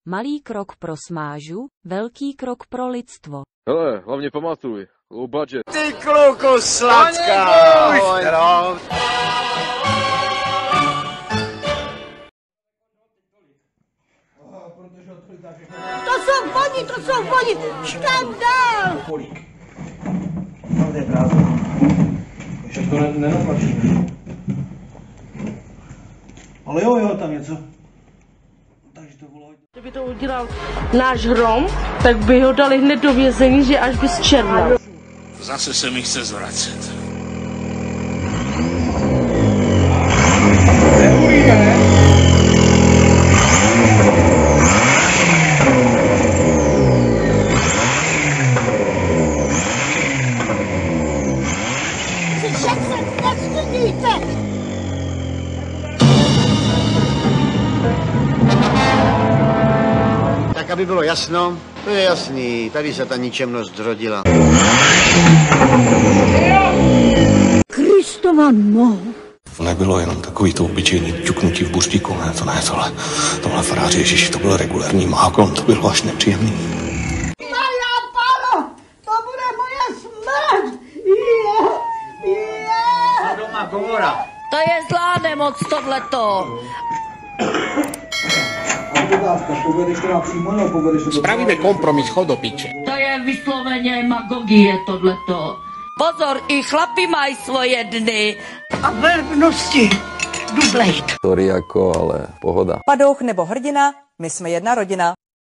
Malý krok pro smážu, velký krok pro lidstvo. Hele, hlavně pamatuj, low budget. Ty kluku sladká! To jsou oni! Škandál! Kolik? No, to je prázdno. Však to nenatlačíme. Ale jo, tam něco. Takže to bylo... Kdyby to udělal náš Hrom, tak by ho dali hned do vězení, že až by zčernal. Zase se mi chce zvracet. Tak aby bylo jasno, to je jasný, tady se ta ničemnost zrodila. Kristova no! To nebylo jenom takový to obyčejný ťuknutí v buřtíku, ne, tohle faráři Ježíši, to byl regulérní mákon, to bylo až nepříjemný. Maria Páno, to bude moje smrt! Doma Gomora. To je zlá nemoc tohleto. Povedeš to napřímo, nebo povedeš to... Spravíme kompromis, chod do piče. To je vysloveně magogie tohleto. Pozor, i chlapi mají svoje dny. A velbnosti dublejt. Story jako, ale pohoda. Padouch nebo hrdina, my jsme jedna rodina.